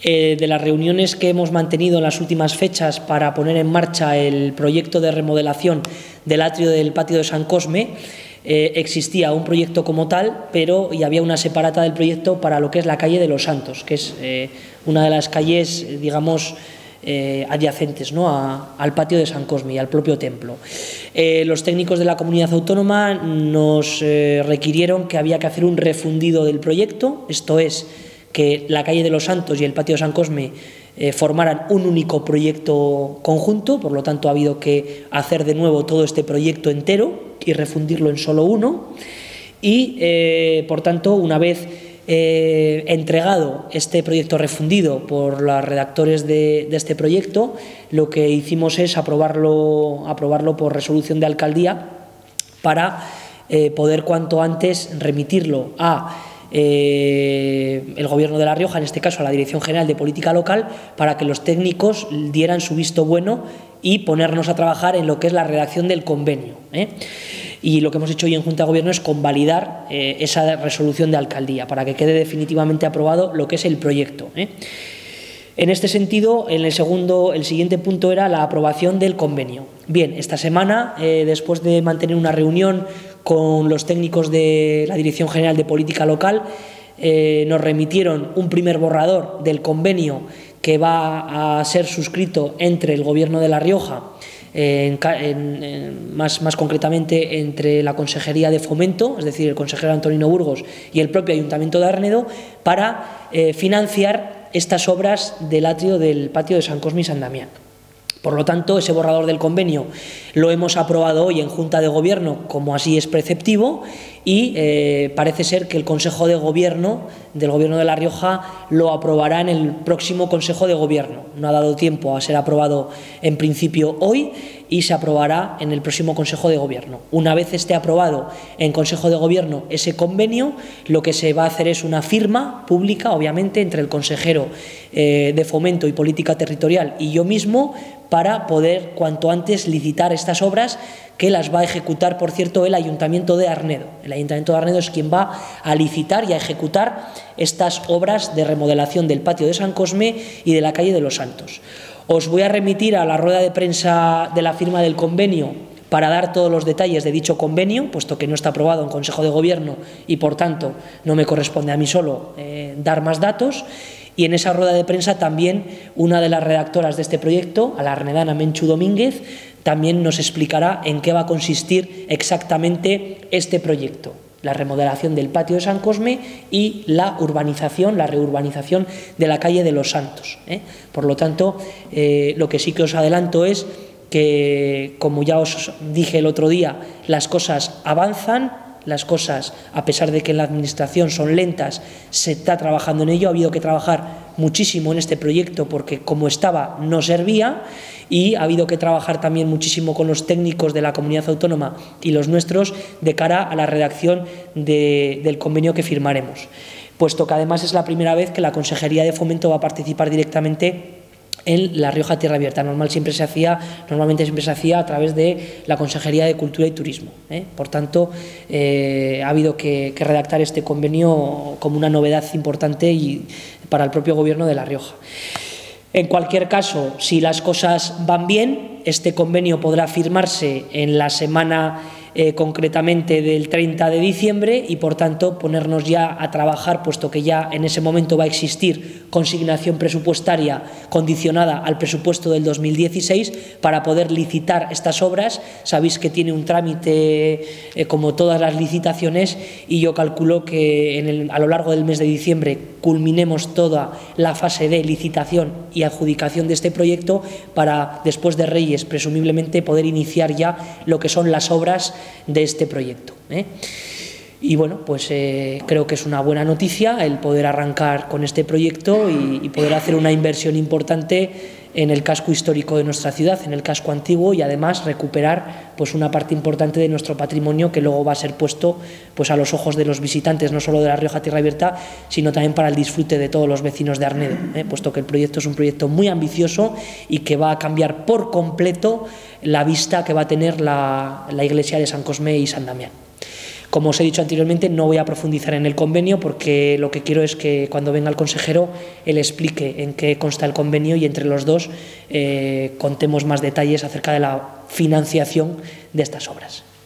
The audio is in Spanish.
De las reuniones que hemos mantenido en las últimas fechas para poner en marcha el proyecto de remodelación del atrio del patio de San Cosme, existía un proyecto como tal, pero y había una separata del proyecto para lo que es la calle de los Santos, que es una de las calles, digamos, adyacentes, ¿no?, al patio de San Cosme y al propio templo. Los técnicos de la comunidad autónoma nos requirieron que había que hacer un refundido del proyecto, esto es, que la calle de los Santos y el patio de San Cosme formaran un único proyecto conjunto, por lo tanto ha habido que hacer de nuevo todo este proyecto entero y refundirlo en solo uno y, por tanto, una vez entregado este proyecto refundido por los redactores de este proyecto, lo que hicimos es aprobarlo por resolución de alcaldía para poder cuanto antes remitirlo a el Gobierno de La Rioja, en este caso a la Dirección General de Política Local, para que los técnicos dieran su visto bueno y ponernos a trabajar en lo que es la redacción del convenio. Y lo que hemos hecho hoy en Junta de Gobierno es convalidar esa resolución de alcaldía para que quede definitivamente aprobado lo que es el proyecto. En este sentido, el siguiente punto era la aprobación del convenio. Bien, esta semana, después de mantener una reunión con los técnicos de la Dirección General de Política Local, nos remitieron un primer borrador del convenio que va a ser suscrito entre el Gobierno de La Rioja, más concretamente entre la Consejería de Fomento, es decir, el consejero Antonino Burgos y el propio Ayuntamiento de Arnedo, para financiar estas obras del atrio del patio de San Cosme y San Damián. Por lo tanto, ese borrador del convenio lo hemos aprobado hoy en Junta de Gobierno, como así es preceptivo, y parece ser que el Consejo de Gobierno del Gobierno de La Rioja lo aprobará en el próximo Consejo de Gobierno. No ha dado tiempo a ser aprobado en principio hoy y se aprobará en el próximo Consejo de Gobierno. Una vez esté aprobado en Consejo de Gobierno ese convenio, lo que se va a hacer es una firma pública, obviamente, entre el consejero de Fomento y Política Territorial y yo mismo, para poder cuanto antes licitar estas obras, que las va a ejecutar, por cierto, el Ayuntamiento de Arnedo. El Ayuntamiento de Arnedo es quien va a licitar y a ejecutar estas obras de remodelación del patio de San Cosme y de la calle de los Santos. Os voy a remitir a la rueda de prensa de la firma del convenio para dar todos los detalles de dicho convenio, puesto que no está aprobado en Consejo de Gobierno y, por tanto, no me corresponde a mí solo dar más datos. Y en esa rueda de prensa también una de las redactoras de este proyecto, a la arnedana Menchu Domínguez, también nos explicará en qué va a consistir exactamente este proyecto, la remodelación del patio de San Cosme y la reurbanización de la calle de los Santos. Por lo tanto, lo que sí que os adelanto es que, como ya os dije el otro día, las cosas avanzan. Las cosas, a pesar de que en la Administración son lentas, se está trabajando en ello. Ha habido que trabajar muchísimo en este proyecto porque, como estaba, no servía, y ha habido que trabajar también muchísimo con los técnicos de la comunidad autónoma y los nuestros de cara a la redacción del convenio que firmaremos, puesto que además es la primera vez que la Consejería de Fomento va a participar directamente en La Rioja Tierra Abierta. Normalmente siempre se hacía a través de la Consejería de Cultura y Turismo. Por tanto, ha habido que redactar este convenio como una novedad importante y para el propio Gobierno de La Rioja. En cualquier caso, si las cosas van bien, este convenio podrá firmarse en la semana concretamente del 30 de diciembre y, por tanto, ponernos ya a trabajar, puesto que ya en ese momento va a existir consignación presupuestaria condicionada al presupuesto del 2016 para poder licitar estas obras. Sabéis que tiene un trámite como todas las licitaciones y yo calculo que a lo largo del mes de diciembre culminemos toda la fase de licitación y adjudicación de este proyecto para, después de Reyes, presumiblemente poder iniciar ya lo que son las obras de este proyecto. Y bueno, pues creo que es una buena noticia el poder arrancar con este proyecto y poder hacer una inversión importante en el casco histórico de nuestra ciudad, en el casco antiguo, y además recuperar pues una parte importante de nuestro patrimonio que luego va a ser puesto pues a los ojos de los visitantes, no solo de La Rioja Tierra Abierta, sino también para el disfrute de todos los vecinos de Arnedo, puesto que el proyecto es un proyecto muy ambicioso y que va a cambiar por completo la vista que va a tener la iglesia de San Cosme y San Damián. Como os he dicho anteriormente, no voy a profundizar en el convenio porque lo que quiero es que cuando venga el consejero él explique en qué consta el convenio y entre los dos contemos más detalles acerca de la financiación de estas obras.